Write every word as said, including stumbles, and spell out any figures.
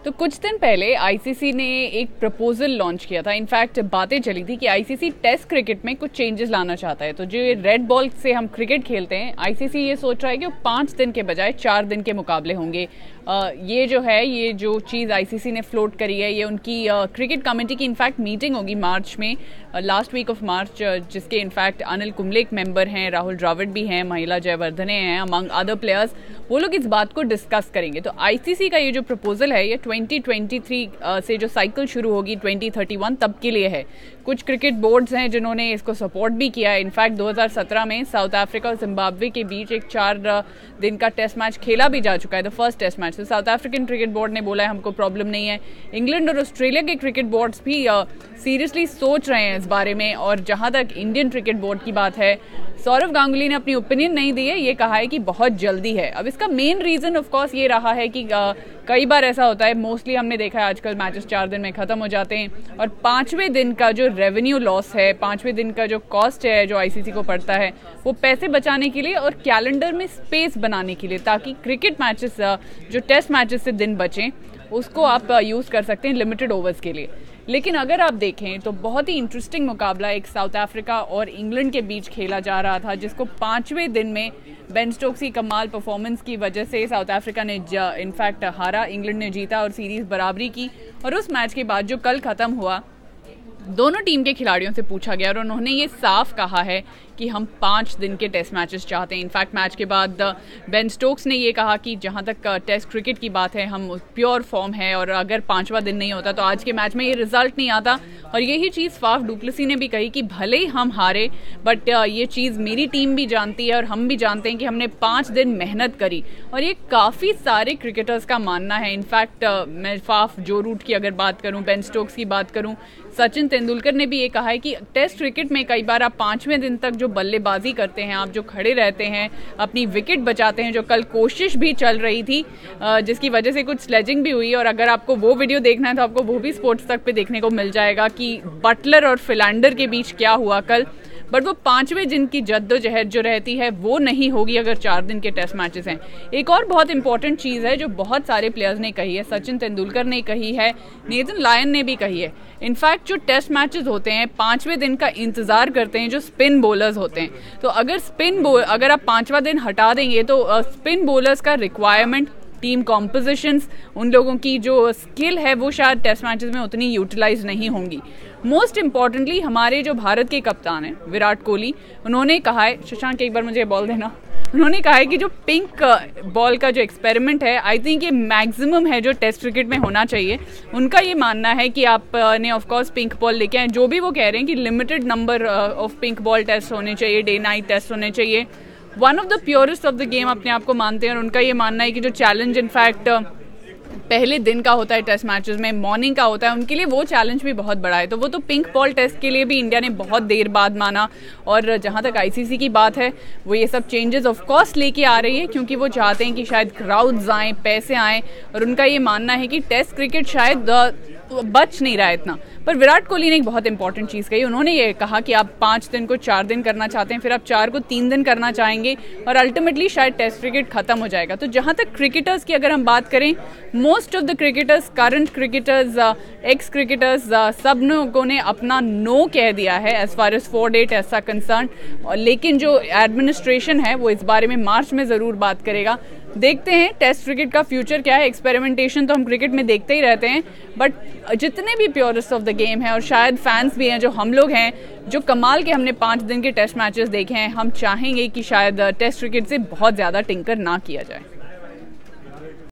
तो कुछ दिन पहले आईसीसी ने एक प्रपोजल लॉन्च किया था। इनफैक्ट बातें चली थी कि आईसीसी टेस्ट क्रिकेट में कुछ चेंजेस लाना चाहता है। तो जो ये रेड बॉल से हम क्रिकेट खेलते हैं, आईसीसी ये सोच रहा है कि वो पाँच दिन के बजाय चार दिन के मुकाबले होंगे। आ, ये जो है ये जो चीज़ आईसीसी ने फ्लोट करी है, ये उनकी आ, क्रिकेट कमेटी की इनफैक्ट मीटिंग होगी मार्च में, लास्ट वीक ऑफ मार्च, जिसके इनफैक्ट अनिल कुंबले एक मेंबर हैं, राहुल द्रविड़ भी हैं, महिला जयवर्धने हैं, अमंग अदर प्लेयर्स। वो लोग इस बात को डिस्कस करेंगे। तो आईसीसी का ये जो प्रपोजल है ये ट्वेंटी ट्वेंटी थ्री से जो साइकिल शुरू होगी ट्वेंटी थर्टी वन तब के लिए है। कुछ क्रिकेट बोर्ड्स हैं जिन्होंने इसको सपोर्ट भी किया है। इनफैक्ट दो हज़ार सत्रह में साउथ अफ्रीका और जिम्बाब्वे के बीच एक चार दिन का टेस्ट मैच खेला भी जा चुका है, द फर्स्ट टेस्ट मैच। तो साउथ अफ्रीकन क्रिकेट बोर्ड ने बोला है हमको प्रॉब्लम नहीं है। इंग्लैंड और ऑस्ट्रेलिया के क्रिकेट बोर्ड्स भी सीरियसली सोच रहे हैं इस बारे में। और जहां तक इंडियन क्रिकेट बोर्ड की बात है, सौरव गांगुली ने अपनी ओपिनियन नहीं दी है, ये कहा है कि बहुत जल्दी है। अब इसका मेन रीजन ऑफ कोर्स ये रहा है कि आ, कई बार ऐसा होता है, मोस्टली हमने देखा है आजकल मैचेस चार दिन में खत्म हो जाते हैं और पांचवें दिन का जो रेवेन्यू लॉस है, पांचवें दिन का जो कॉस्ट है जो आईसीसी को पड़ता है, वो पैसे बचाने के लिए और कैलेंडर में स्पेस बनाने के लिए, ताकि क्रिकेट मैचेस जो टेस्ट मैचेस से दिन बचें उसको आप यूज़ कर सकते हैं लिमिटेड ओवर्स के लिए। लेकिन अगर आप देखें तो बहुत ही इंटरेस्टिंग मुकाबला एक साउथ अफ्रीका और इंग्लैंड के बीच खेला जा रहा था, जिसको पांचवें दिन में बेन स्टोक्स की कमाल परफॉर्मेंस की वजह से साउथ अफ्रीका ने इनफैक्ट हारा, इंग्लैंड ने जीता और सीरीज बराबरी की। और उस मैच के बाद जो कल ख़त्म हुआ, दोनों टीम के खिलाड़ियों से पूछा गया और उन्होंने ये साफ कहा है कि हम पाँच दिन के टेस्ट मैचेस चाहते हैं। इनफैक्ट मैच के बाद बेन स्टोक्स ने ये कहा कि जहां तक टेस्ट क्रिकेट की बात है, हम प्योर फॉर्म है और अगर पांचवा दिन नहीं होता तो आज के मैच में ये रिजल्ट नहीं आता। और यही चीज़ फाफ डुप्लेसी ने भी कही कि भले ही हम हारे, बट ये चीज़ मेरी टीम भी जानती है और हम भी जानते हैं कि हमने पाँच दिन मेहनत करी। और ये काफ़ी सारे क्रिकेटर्स का मानना है। इनफैक्ट मैं फाफ जो रूट की अगर बात करूँ, बेन स्टोक्स की बात करूँ, सचिन तेंदुलकर ने भी ये कहा है कि टेस्ट क्रिकेट में कई बार आप पांचवें दिन तक जो बल्लेबाजी करते हैं, आप जो खड़े रहते हैं, अपनी विकेट बचाते हैं, जो कल कोशिश भी चल रही थी जिसकी वजह से कुछ स्लेजिंग भी हुई। और अगर आपको वो वीडियो देखना है तो आपको वो भी स्पोर्ट्स तक पे देखने को मिल जाएगा कि बटलर और फिलैंडर के बीच क्या हुआ कल। बट वो पांचवें दिन की जद्दोजहद जो रहती है वो नहीं होगी अगर चार दिन के टेस्ट मैचेस हैं। एक और बहुत इंपॉर्टेंट चीज़ है जो बहुत सारे प्लेयर्स ने कही है, सचिन तेंदुलकर ने कही है, नेथन लायन ने भी कही है। इनफैक्ट जो टेस्ट मैचेस होते हैं पांचवें दिन का इंतजार करते हैं जो स्पिन बॉलर्स होते हैं। तो अगर स्पिन बॉल अगर आप पांचवा दिन हटा देंगे तो स्पिन बॉलर्स का रिक्वायरमेंट, टीम कॉम्पोजिशंस, उन लोगों की जो स्किल है वो शायद टेस्ट मैचेस में उतनी यूटिलाइज नहीं होंगी। मोस्ट इम्पॉर्टेंटली हमारे जो भारत के कप्तान हैं विराट कोहली, उन्होंने कहा है, शशांक एक बार मुझे बॉल देना, उन्होंने कहा है कि जो पिंक बॉल का जो एक्सपेरिमेंट है, आई थिंक ये मैक्सिमम है जो टेस्ट क्रिकेट में होना चाहिए। उनका ये मानना है कि आपने ऑफ कोर्स पिंक बॉल लेके आए, जो भी वो कह रहे हैं कि limited number of pink ball test होने चाहिए, डे नाइट टेस्ट होने चाहिए। One of the purest of the game अपने आप को मानते हैं और उनका ये मानना है कि जो चैलेंज इनफैक्ट पहले दिन का होता है टेस्ट मैचेस में, मॉर्निंग का होता है, उनके लिए वो चैलेंज भी बहुत बड़ा है। तो वो तो पिंक बॉल टेस्ट के लिए भी इंडिया ने बहुत देर बाद माना। और जहां तक आईसीसी की बात है, वो ये सब चेंजेस ऑफ कोर्स लेके आ रही है क्योंकि वो चाहते हैं कि शायद क्राउड्स आएँ, पैसे आएँ। और उनका ये मानना है कि टेस्ट क्रिकेट शायद बच नहीं रहा है इतना। पर विराट कोहली ने एक बहुत इंपॉर्टेंट चीज़ कही, उन्होंने ये कहा कि आप पाँच दिन को चार दिन करना चाहते हैं, फिर आप चार को तीन दिन करना चाहेंगे और अल्टीमेटली शायद टेस्ट क्रिकेट खत्म हो जाएगा। तो जहाँ तक क्रिकेटर्स की अगर हम बात करें, most of the cricketers, current cricketers, ex cricketers, सब लोगों ने अपना नो कह दिया है as far as four day test are concern. लेकिन जो एडमिनिस्ट्रेशन है वो इस बारे में मार्च में ज़रूर बात करेगा। देखते हैं टेस्ट क्रिकेट का फ्यूचर क्या है। एक्सपेरिमेंटेशन तो हम क्रिकेट में देखते ही रहते हैं, बट जितने भी प्योरेस्ट ऑफ द गेम है और शायद फैंस भी हैं जो हम लोग हैं, जो कमाल के हमने पाँच दिन के टेस्ट मैचेस देखे हैं, हम चाहेंगे कि शायद टेस्ट क्रिकेट से बहुत ज़्यादा टिंकर ना किया जाए।